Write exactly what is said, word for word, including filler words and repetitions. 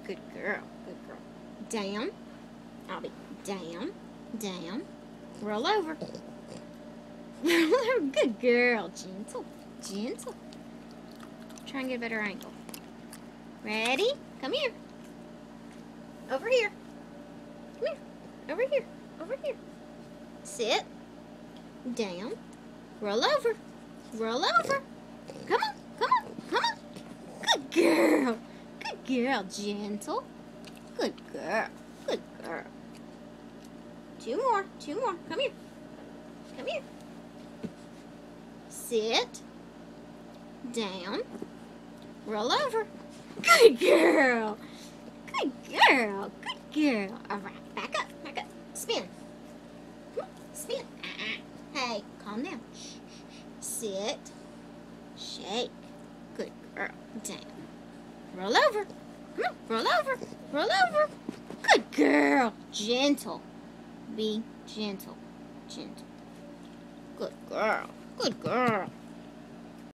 Good girl. Good girl. Down. I'll be down. Down. Roll over. Roll over. Good girl. Gentle. Gentle. Try and get a better angle. Ready? Come here. Over here. Come here. Over here. Over here. Sit. Down. Roll over. Roll over. Come on. Come on. Come on. Good girl. Good girl. Gentle. Good girl. Good girl. Two more. Two more. Come here. Come here. Sit. Down. Roll over. Good girl. Good girl. Good girl. All right. Back up. Back up. Spin. Come on. Spin. Uh-uh. Hey, calm down. Shh, shh, shh. Sit. Shake. Good girl. Down. Roll over. Come on. Roll over. Roll over. Good girl. Gentle. Be gentle. Gentle. Good girl. Good girl.